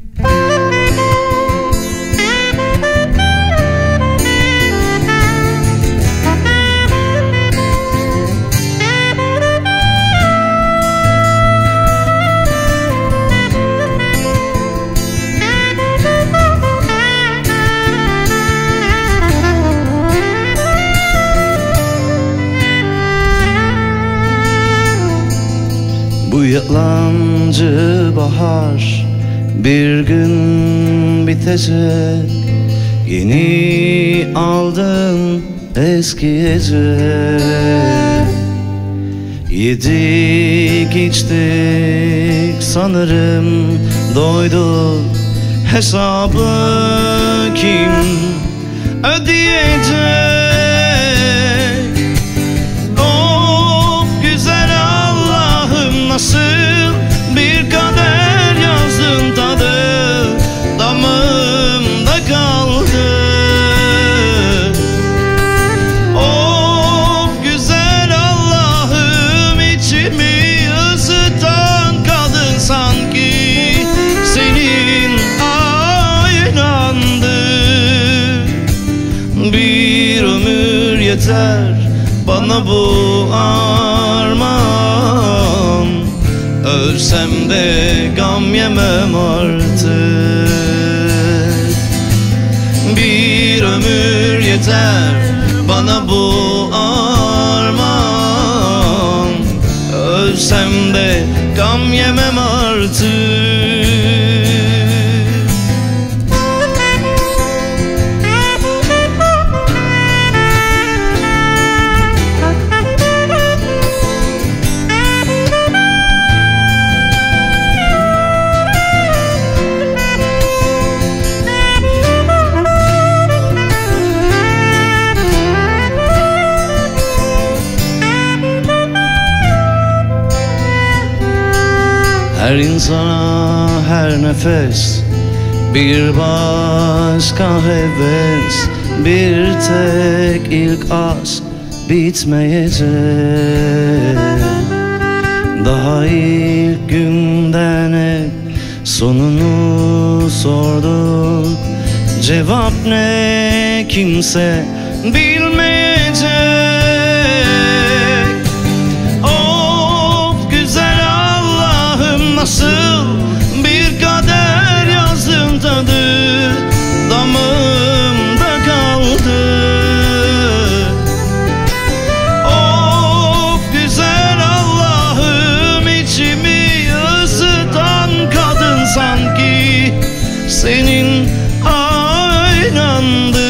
Bu yalancı bahar bir gün bitecek, yeni aldın eskiyecek. Yedik içtik sanırım doyduk, hesabı kim ödeyecek? Nasıl bir kader yazdın, tadı damağımda kaldı. Of güzel Allah'ım, içimi ısıtan kadın sanki senin aynandı. Bir ömür yeter bana bu armağan, ölsem de gam yemem artık. Bir ömür yeter bana bu armağan, ölsem de gam yemem artık. Her insana her nefes bir başka heves, bir tek ilk aşk bitmeyecek. Daha ilk günden hep sonunu sorduk, cevap ne kimse bilmeyecek. Nasıl bir kader yazdın, tadı damağımda kaldı. Of güzel Allah'ım, içimi ısıtan kadın sanki senin aynandı.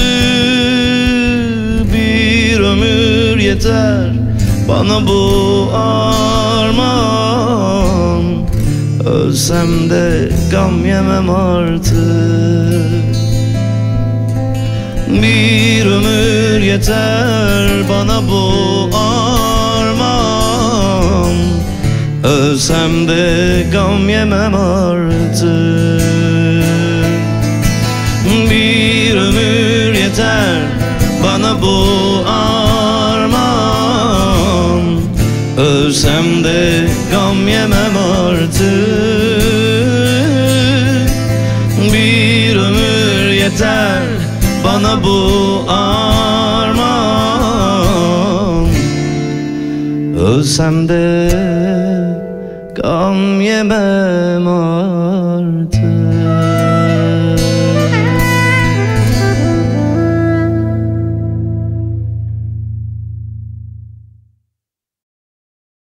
Bir ömür yeter bana bu armağan, ölsem de gam yemem artık. Bir ömür yeter bana bu armağan, ölsem de gam yemem artık. Bir ömür yeter bana bu armağan, ölsem de gam yemem artık. Bir ömür yeter bana bu armağan, ölsem de gam yemem artık.